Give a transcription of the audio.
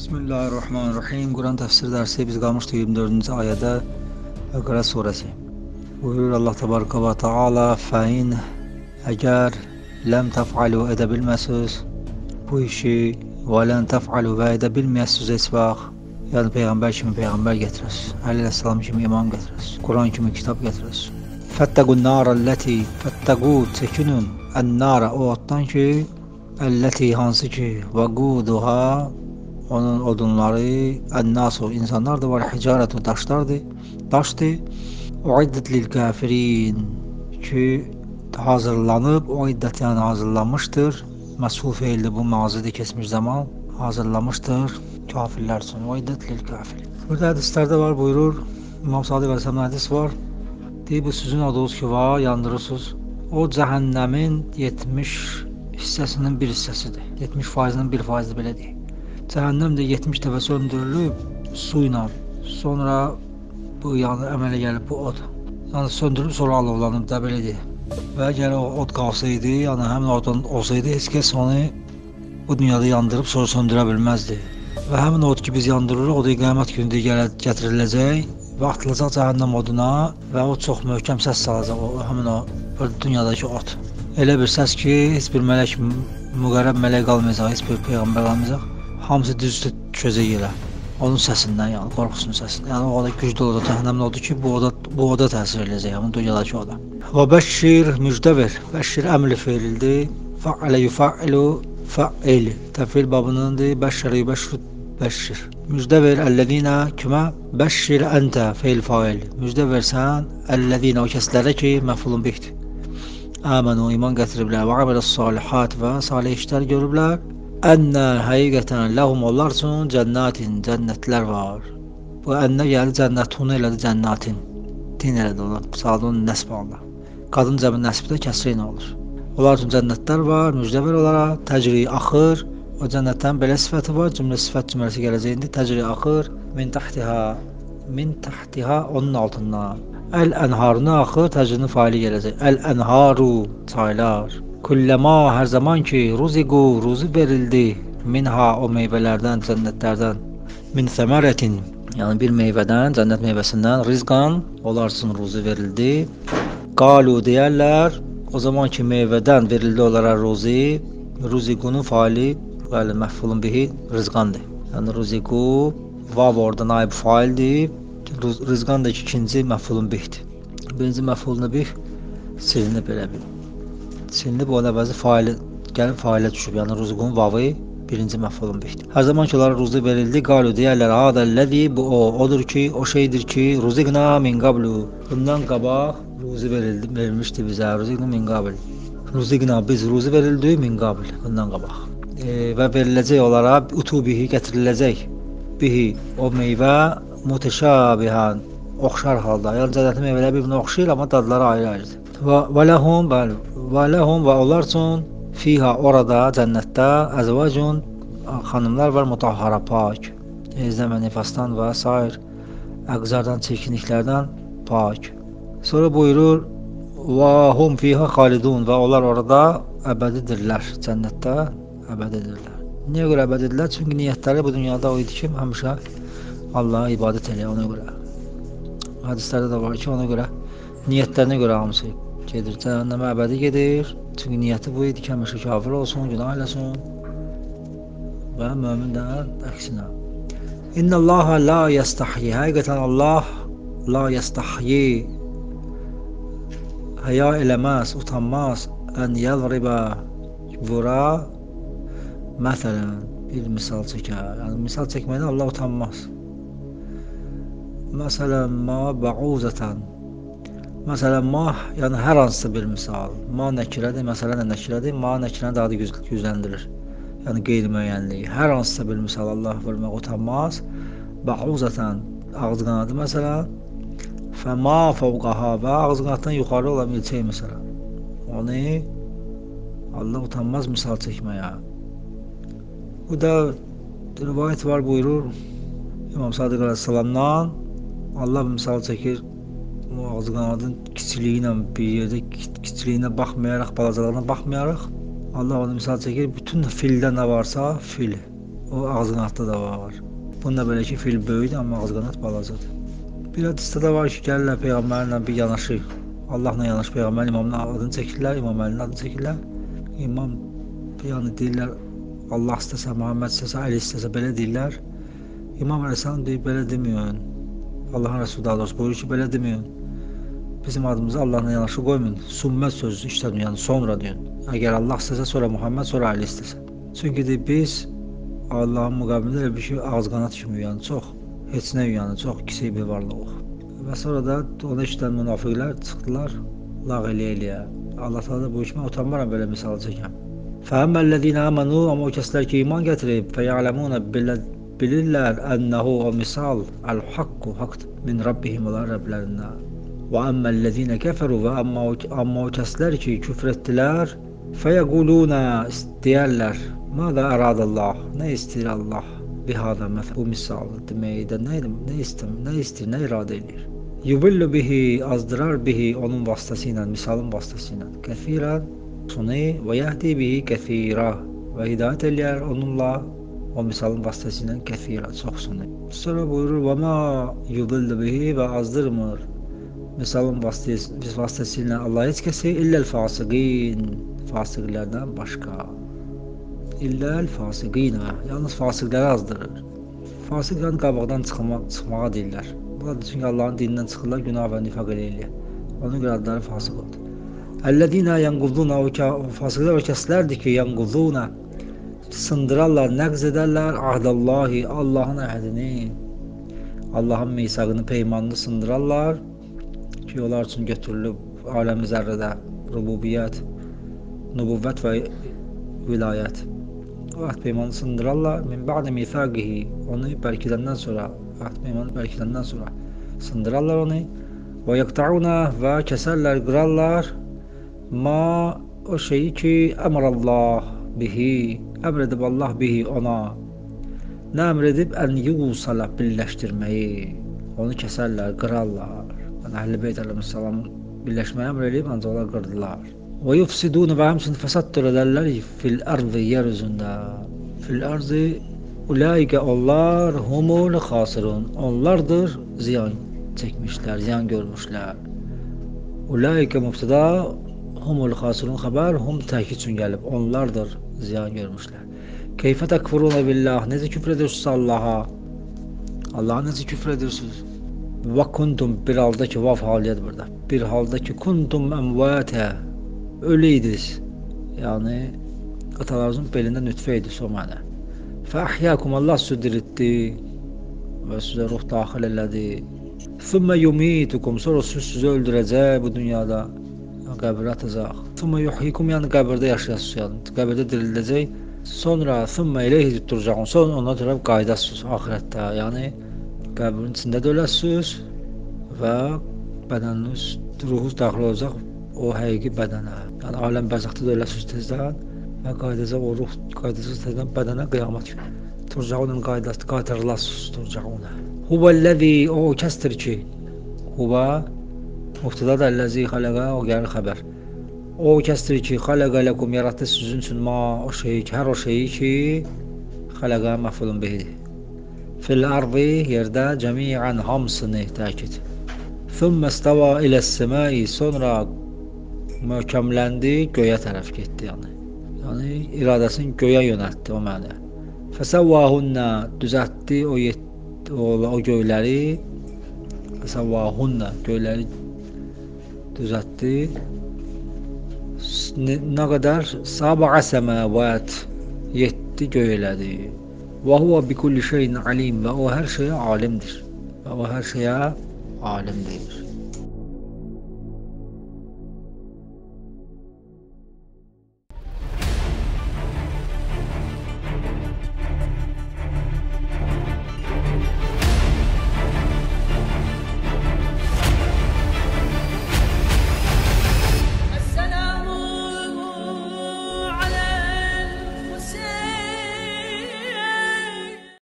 Bismillahirrahmanirrahim. Quran təfsir dərsi biz qalmışdı 24-cü ayədə Bəqərə surəsi. Buyurur Allah təbaraka və taala: "Fəin əgər ləm təf'alu edə bilməsiniz bu işi və lən təf'alu və edə bilməyəsiniz heç vaxt, yəni peyğəmbər kimi peyğəmbər gətirəsiniz, əleyhissalam kimi iman gətirəsiniz, Quran kimi kitab gətirəsiniz. Fəttəqun narəl-ləti fəttəqu çəkinun ən-nara o otdan ki, əlləti hansı ki, vəquduha onun odunları ən-nasu insanlardır, var hicarətu daşlardır, daşdır. Uiddet lil kafirin ki hazırlanıb, uiddet yəni hazırlanmışdır. Məs'ul feildir bu mazidə keçmiş zaman hazırlamışdır kafirlər üçün. Uiddet lil kafirin. Burada hədislərdə var buyurur, İmam Sadiq Əleyhisselam hədis var. Deyir bu sizin odunuz ki var, yandırırsınız. O cəhənnəmin 70 hissəsinin bir hissəsidir. 70%-nin 1%-i belə deyil. Cəhənnəm də 70 dəfə söndürülüb su ilə. Sonra bu yəni əmələ gəlib bu od. Yəni söndürülüb sonra alovlanıb da belə deyil. Və əgər o od qalsaydı, yəni həmin odun olsaydı, heç kəs onu bu dünyada yandırıb sonra söndürə bilməzdi. Və həmin od ki biz yandırırıq, o da qiyamət günündə gətiriləcək və atılacaq cəhənnəm oduna və o çox möhkəm səs salacaq həmin o dünyadakı od. Elə bir səs ki, heç bir mələk, müqərrəb mələk qalmayacaq, heç bir peyğəmbər qalmayacaq. Hamısı düz düşəcək yerə. Onun səsindən, yəni qorxusunun səsindən. Yəni o da güclü oda, cəhənnəmin odu ki, bu oda təsir edəcək, yəni dünyadakı oda. Və bəşşir müjdə ver. Bəşşir əmr feildir. Fa'alə yufa'lu fa'il. Təfil babınındır. Bəşşir yubəşşir bəşşir. Müjdə ver əlləzinə kimə? Bəşşir əntə feil fa'il. Müjdə versən əlləzinə o kəslərə ki, məfulun bihdir. Əmənu iman gətiriblər və amələ salihat və salih işlər görüblər. Ənnə həqiqətən ləhum onlar üçün cənnətin, cənnətlər var. Bu ənnə gəlir cənnətun elədi cənnətin. Din elədi onlar, sadun nəsb alınır. Qadın cəmin nəsbdə kəsri ilə olur. Onlar üçün cənnətlər var, müjdə ver onlara, təcri axır. O cənnətdən belə sifəti var, cümlə sifət cümləsi gələcəyində təcri axır. Min tahtiha onun altından. Əl-ənharına axır, təcrinin faili gələcək. Əl-ənharu, çaylar. Kulləma hər zaman ki, ruziqu, ruzi verildi. Minha o meyvələrdən, cənnətlərdən. Min səmərətin, yəni bir meyvədən, cənnət meyvəsindən. Rizqan, onlar üçün ruzi verildi. Qalu deyərlər, o zaman ki meyvədən verildi onlara ruzi. Ruziqunun faili, bəli, məhfulun bihi, rizqandır. Yəni ruziqu, vav orada naib faildir. Rizqan da ikinci məfulun bihdir. Birinci məfulunu bih silinib belə bir. Silinib o əvəzi faili gəlib failə düşüb. Yəni ruziqun vavı birinci məfulun bihdir. Hər zaman ki onlara ruzi verildi, qalu deyərlər, hadəl-ləzi bu odur ki, o şeydir ki, ruziqna min qablu. Bundan qabaq ruzi verilmişdi bizə. Ruziqna min qabl. Ruziqna biz ruzi verildi min qabl. Bundan qabaq. Və veriləcək onlara utubihi gətiriləcək. Bihi o meyvə mütəşabihan oxşar halda. Yəni cənnətin meyvələri bir-birinə oxşayır, amma dadları ayrı-ayrıdır. Və ləhum və onlar üçün fiha orada cənnətdə əzvacun xanımlar var, mutahhara pak. Ezdən və nifasdan və sair əqzardan, çirkinliklərdən pak. Sonra buyurur və hum fiha xalidun və onlar orada əbədidirlər. Cənnətdə əbədidirlər. Niyə görə əbədidirlər? Çünki niyyətləri bu dünyada o idi ki, həmişə Allaha ibadət eləyə ona görə. Hədislərdə də var ki, ona görə niyyətlərinə görə hamısı gedir. Cəhənnəmə əbədi gedir. Çünki niyyəti bu idi ki, həmişə kafir olsun, günah eləsin. Və mömin də əksinə. İnnəllaha la yəstəhyi. Həqiqətən Allah la yəstəhyi. Həya eləməz, utanmaz. Ən yəvribə vura. Məsələn, bir misal çəkər. Yəni misal çəkməkdən Allah utanmaz. Məsələn, ma bəuzətən. Məsələn, ma, yəni hər hansısa bir misal. Ma nəkirədir, məsələn nəkirədir. Ma nəkirəni daha da gücləndirir. Yəni qeyri-müəyyənliyi. Hər hansısa bir misal Allah vermək utanmaz. Bəuzətən, ağız qanadı məsələn. Fəma fəvqaha və ağız qanaddan yuxarı olan milçək məsələn. Onu Allah utanmaz misal çəkməyə. Bu da rivayət var buyurur İmam Sadiq Əleyhisselamdan. Allah misal çəkir o ağız qanadın kiçiliyi ilə bir yerdə kiçiliyinə baxmayaraq, balacalığına baxmayaraq Allah onu misal çəkir. Bütün fildə nə varsa fil, o ağzıqanadda da var. Bununla belə ki, fil böyükdür, amma ağzıqanad balacadır. Bir hədisdə də var ki, gəlirlər Peyğəmbərlə bir yanaşı, Allahla yanaşı Peyğəmbərin imamın adını çəkirlər, İmam Əlinin adını çəkirlər. İmam yəni deyirlər, Allah istəsə, Muhammed istəsə, Əli istəsə belə deyirlər. İmam Əleyhisselam deyir, belə deməyin. Allahın Rəsulü daha doğrusu buyurur ki, belə deməyin. Bizim adımızı Allahla yanaşı qoymayın. Sümmət sözü işləməyin, yəni sonra deyin. Əgər Allah istəsə, sonra Muhammed, sonra Əli istəsə. Çünki deyir, biz Allahın müqabilində elə bir şey ağzıqanad kimi yəni çox, heç nə yəni çox kiçik bir varlığıq. Və sonra da ona işlən münafiqlər çıxdılar, lağ eləyə. Allah Teala bu işimə utanmaram belə misal çəkəm. Fəəmməlləzīnə əmənu, amma o kəslər ki iman gətirib, fəyələmunə bilirlər ənəhu o misal əl-haqqu haqdır min Rabbihim olar Rəblərindən. Və əmməllezine kəfəru və amma o kəslər ki küfr etdilər, fəyəqulunə istəyərlər, mədə əradəllah, nə istəyir Allah, bihada məsəl, bu misalı deməkdə nə istəyir, nə iradə edir. Yubillu bihi, azdırar bihi, onun vasitəsilə, misalın vasitəsilə, kəthirən, suni və yəhdi bihi kəthirə və hidayət eləyər onunla, o misalın vasitəsilə kəthirə, çoxsunu. Sonra buyurur, və mə yubillu bihi və azdırmır, misalın vasitəsilə Allah heç kəsi illəl fasiqin, fasiqlərdən başqa. İlləl fasiqinə, yalnız fasiqləri azdırır. Fasiqlərin qabaqdan çıxmağa deyirlər. Bunlar çünki Allahın dinindən çıxırlar, günah və nifaq eləyirlər. Onun görə adları fasıq oldu. Əllədinə yanquduna, o fasiqlər o kəslərdir ki, yanquduna, sındırarlar, nəqz edərlər ahdallahi, Allahın əhədini, Allahın misaqını, peymanını sındırarlar ki, onlar üçün götürülüb aləmi zərrədə rububiyyət, nübüvvət və vilayət. O əhd peymanını sındırarlar, min ba'də misaqihi, onu bərkidəndən sonra, əhd peymanını bərkidəndən sonra sındırarlar onu, və yəqta'una və kəsərlər, qırarlar, ma o şeyi ki, əmrəllah bihi, əmr edib Allah bihi ona, nə əmr edib ən yusala birləşdirməyi, onu kəsərlər, qırarlar. Yəni Əhl-i Beyt əleyhissalam birləşməyə əmr edib, ancaq onlar qırdılar. Və yufsidun və həmçinin fəsad törədərlər fil ardı, yer üzündə. Fil ardı ulaikə onlar humul xasirun. Onlardır ziyan çəkmişlər, ziyan görmüşlər. Ulaikə mübtəda, humul xasirun xəbər, hum təkid üçün gəlib. Onlardır ziyan görmüşlər. Keyfə təkfuruna billah, necə küfr edirsiniz Allaha? Allaha necə küfr edirsiniz? Və kuntum, bir halda ki, vav haliyyət burada. Bir halda ki, kuntum əmvətə, ölüydiniz. Yəni, atalarınızın belində nütfə idi, o mənə. Fəəhyəkum, Allah sizi diriltdi və sizə ruh daxil elədi. Thümmə yumitukum, sonra sizi öldürəcək bu dünyada, qəbirə atacaq. Thümmə yuhyikum, yəni qəbirdə yaşayasınız, yəni qəbirdə dirildəcək. Sonra thümmə ileyhi turcağun, sonra ona tərəf qaydasınız axirətdə, yəni qəbrin içində də öləsiniz və bədəniniz, ruhunuz daxil olacaq o həqiqi bədənə. Yəni aləm bərzəxdə də öləsiniz tezdən və qaydacaq o ruh, qaydacaq tezdən bədənə qiyamət günü. Turcağunun qaydası, qaytarılasınız turcağuna. Huvəlləzi, o kəsdir ki, huvə, müftəda da əlləzi xaləqə, o gəlir xəbər. O kəsdir ki, xaləqə ləkum, yaratdı sizin üçün ma, o şeyi ki, hər o şeyi ki, xaləqə məfulun bihidir. Fil ardı, yerdə cəmiən hamısını təkid. Thümmə istəva iləs-səmai, sonra möhkəmləndi, göyə tərəf getdi yəni. Yəni iradəsini göyə yönəltdi o mənə. Fəsəvvahunna, düzəltdi o göyləri. Fəsəvvahunna, göyləri düzəltdi. Nə qədər? Səbə səməvət, 7 göy elədi. Və huvə bi kulli şeyin alim, və o hər şeyə alimdir. Və o hər şeyə alimdir.